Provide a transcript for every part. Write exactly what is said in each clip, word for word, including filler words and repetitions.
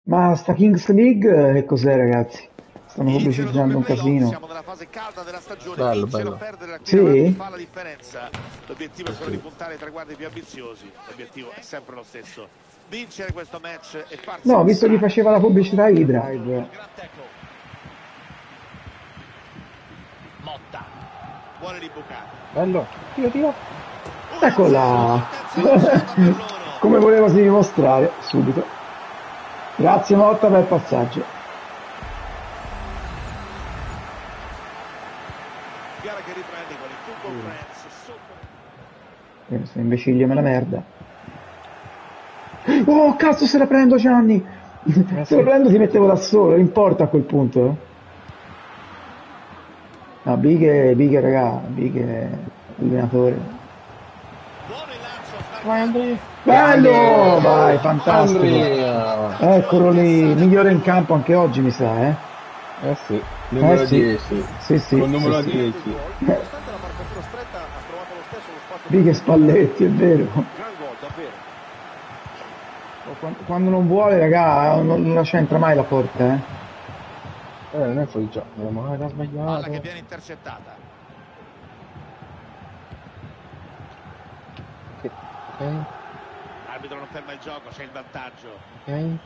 Ma sta Kings League che cos'è, ragazzi? Stanno Iniziano dunque pubblicizzando i un playoff, casino. siamo nella fase calda della stagione, Bello, vincere o bello. perdere da qui in avanti Sì? fa la differenza. L'obiettivo Sì, è quello di sì. puntare ai traguardi più ambiziosi, l'obiettivo è sempre lo stesso, vincere questo match e farsi No, ho visto chi passare. faceva la pubblicità iDrive. Motta, buone l'imbucata. Bello. Tiro, tiro. Un'azione, Eccola! attenzione c'era per loro. Come volevasi dimostrare, subito. Grazie Motta per il passaggio. Gara che riprende con il Football Friends sotto. Eh, Sono imbecilli come la merda. Oh, cazzo se la prendo, Gianni! Eh Se la sì. prendo ti mettevo da solo, non importa a quel punto. No, Bighe, Bighe, raga, Bighe, allenatore. Buono il lancio, Vai smarcato. Andrea. Bello! Vai, Grande. fantastico. Andrea. Eccolo lì, migliore in campo anche oggi, mi sa, eh? Eh sì. Eh Numero sì, dieci. sì, sì, Con sì, numero sì. dieci. Nonostante la marcatura stretta ha trovato lo stesso lo spazio per Bighe movimento. Spalletti, è vero. Gran gol, davvero. Oh, Quando quando non vuole, raga, non non la centra mai la porta, eh? Eh, non è fuori gioco. Ma era Palla che sbagliato. viene intercettata. Ok. Ok. L'arbitro non ferma il gioco, c'è il vantaggio. Ok.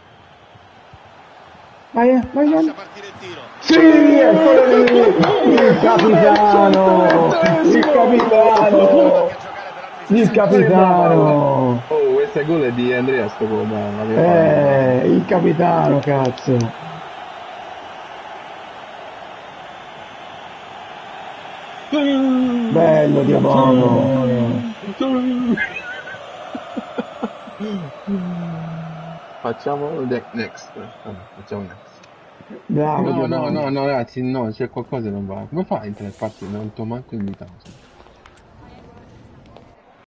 Vai, eh, vai, Lascia Gianni. partire il tiro. Sì, eccolo lì! Il capitano! Il Anche capitano! a giocare per altri Il sessanta Guarda che secondi. bella palla. capitano! Oh, questo è gol di Andrea sto gol, ma che palla. Eh, il capitano, cazzo! Bello, Diabono! Facciamo ne- next. Vabbè, facciamo next. Bravo, No, no, no, Diabono! no, ragazzi, no, c'è qualcosa che non va. Come fai a entrare a partire? Non ti ho manco invitato.